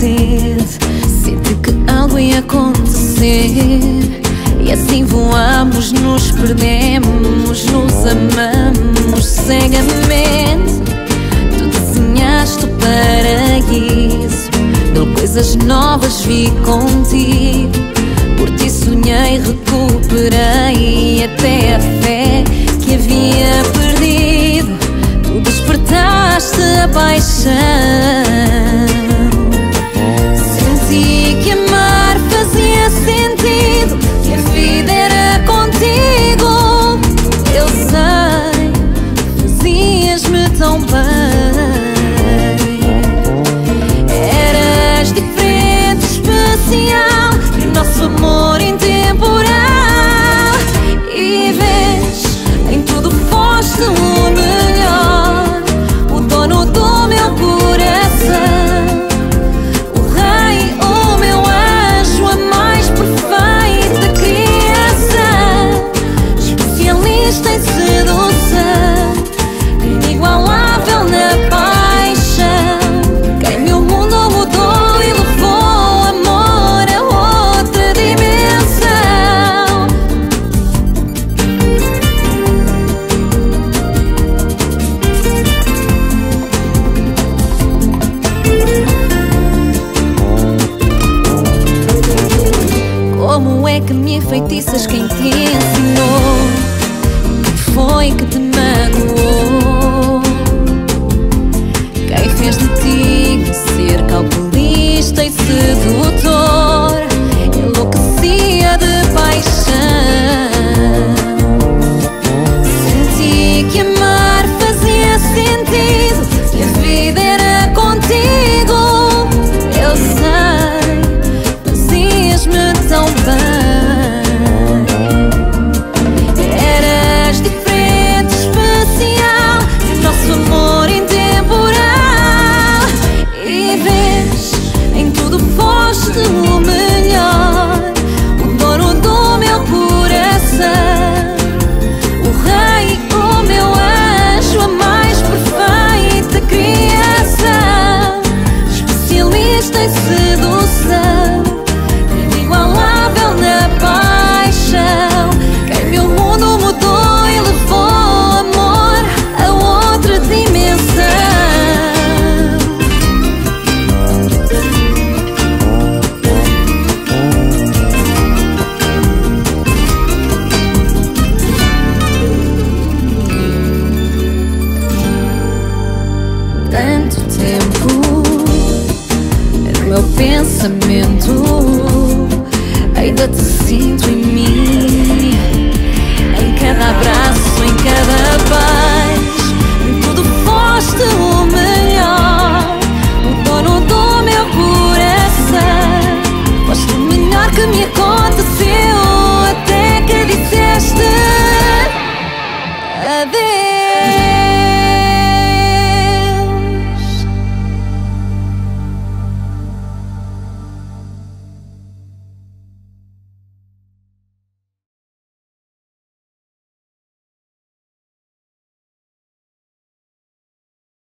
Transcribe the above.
sede, senti que algo ia acontecer. E assim voamos, nos perdemos, nos amamos cegamente. Tu desenhaste o paraíso, mil coisas novas vi contigo. Por ti sonhei, recuperei até a fé que havia perdido. Tu despertaste a paixão. Senti que amar fazia sentido, que a vida era contigo. Eu sei, fazias-me tão bem. Eras diferente, especial, e o nosso amor intemporal. E vês, em tudo foste o melhor, o dono do meu coração, o rei, o meu anjo, a mais perfeita criação. Especialista em sedução, inigualável na paixão. Quem meu mundo mudou e levou o amor a outra dimensão. Como é que me enfeitiças? Quem te ensinou? Quem foi que te magoou? Quem fez de ti ser calculista e sedutor? Enlouquecia de paixão. Senti que amar fazia sentido, que a vida era contigo. Eu sei, fazias-me tão bem. Eras diferente, especial, e o nosso amor intemporal. E vês, em tudo foste o melhor, o dono do meu coração, o rei, o meu anjo, a mais perfeita criação. Especialista em sedução, inigualável na paixão. Quem meu mundo mudou e levou o amor a outra dimensão. Tanto tempo no meu pensamento, ainda te sinto em mim, em cada abraço, em cada passo.